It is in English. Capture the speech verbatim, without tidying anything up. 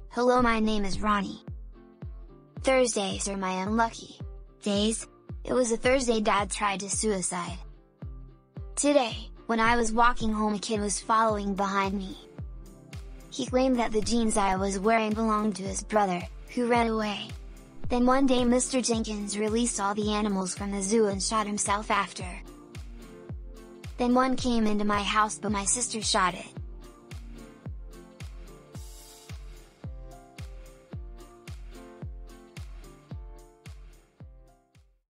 Hello, my name is Ronnie. Thursdays are my unlucky days. It was a Thursday Dad tried to suicide. Today, when I was walking home, a kid was following behind me. He claimed that the jeans I was wearing belonged to his brother, who ran away. Then one day Mister Jenkins released all the animals from the zoo and shot himself after. Then one came into my house, but my sister shot it.